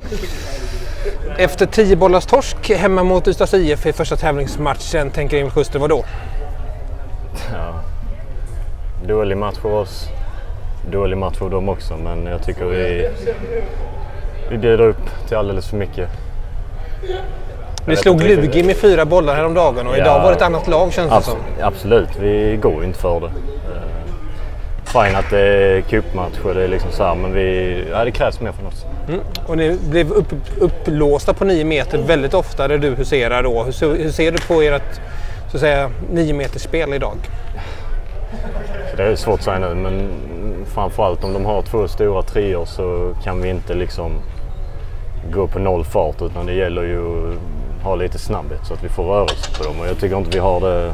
Efter 10 bollars torsk hemma mot Ystads IF i första tävlingsmatchen, tänker Emil Schuster, vad då? Ja, dålig match för oss. Dålig match för dem också, men jag tycker vi bjuder upp till alldeles för mycket. Ni slog Lugi med 4 bollar häromdagen och idag var det ett annat lag, känns det som. Absolut, vi går inte för det. Fine att det är cupmatch och det är liksom så här, men det krävs mer från oss. Och ni blev upplåsta på 9 meter väldigt ofta där du huserar då. Hur ser du på ert, så att säga, 9 meters spel idag? Det är svårt att säga nu, men framförallt om de har 2 stora treor så kan vi inte liksom gå på 0 fart, utan det gäller ju att ha lite snabbhet så att vi får rörelse på dem, och jag tycker inte vi har det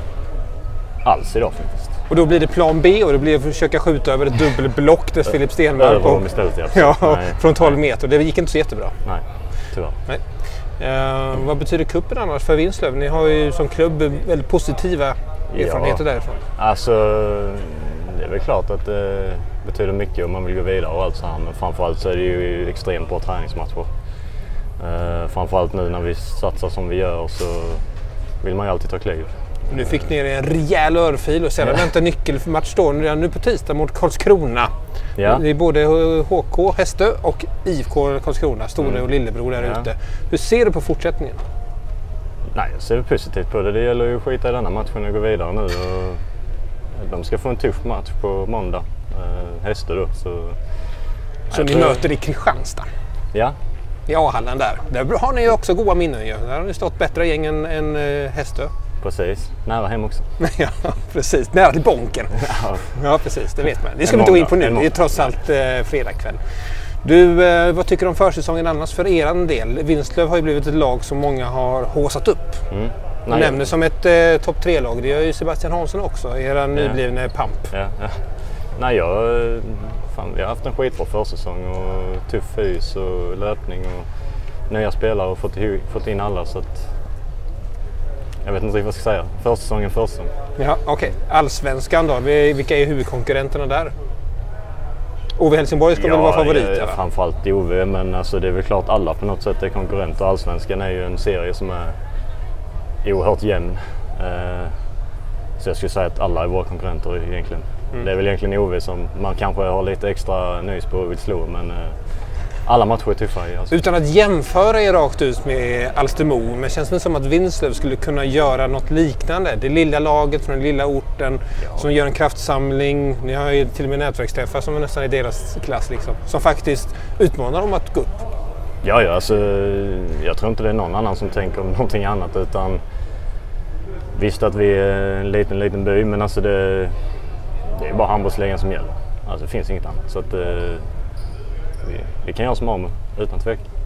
alls idag faktiskt. Och då blir det plan B och det blir att försöka skjuta över ett dubbelblock där Filip Stenmark på, från 12 meter. Det gick inte så jättebra. Nej, tyvärr. Nej. Vad betyder kuppen annars för Vinslöv? Ni har ju som klubb väldigt positiva erfarenheter därifrån. Alltså, det är väl klart att det betyder mycket om man vill gå vidare och allt så här, men framförallt så är det ju extremt bra träningsmatcher. Framförallt nu när vi satsar som vi gör så vill man ju alltid ta kliv. Nu fick ni en rejäl örfil och sedan väntar nyckelmatch då redan nu på tisdag mot Karlskrona. Ja. Det är både HK Hästö och IFK Karlskrona, store och lillebror där ute. Hur ser du på fortsättningen? Nej, jag ser positivt på det. Det gäller ju att skita i denna matchen och gå vidare nu. Och de ska få en tuff match på måndag, Hästö då. Så ni möter i Kristianstad? Ja. I A-hallen där. Där har ni ju också goda minnen ju. Där har ni stått bättre gäng än Hästö. Precis. Nära hem också. Ja, precis. Nära till bonken. Ja, precis. Det vet man. Det ska vi inte gå in på nu. Det är trots allt fredagkväll. Du, vad tycker du om försäsongen annars för er del? Vinslöv har ju blivit ett lag som många har håsat upp. Du nämner som ett topp 3-lag. Det gör ju Sebastian Hansson också, era nyblivna pamp. Ja. Nej, vi har haft en skitbra försäsong och tuff fys och löpning och nya spelare och fått in alla, så att jag vet inte vad jag ska säga. Försäsongen. Ja, okej. Allsvenskan då? Vilka är huvudkonkurrenterna där? Ove Helsingborg ska väl vara favorit? Ja, framförallt Ove, men alltså, det är väl klart alla på något sätt är konkurrenter. Allsvenskan är ju en serie som är oerhört jämn. Så jag skulle säga att alla är våra konkurrenter egentligen. Det är väl egentligen Ove som man kanske har lite extra nys på och vill slå, men alla matcher är tuffa. Alltså. Utan att jämföra er rakt ut med Alstermo, men känns det som att Vinslöv skulle kunna göra något liknande? Det lilla laget från den lilla orten som gör en kraftsamling. Ni har ju till och med nätverksträffar som är nästan i deras klass liksom, som faktiskt utmanar dem att gå upp. Ja, alltså, jag tror inte det är någon annan som tänker om någonting annat, utan visst att vi är en liten by, men alltså det är bara handbollsligan som gäller. Alltså det finns inget annat, så att vi kan göra som om utan tvekan.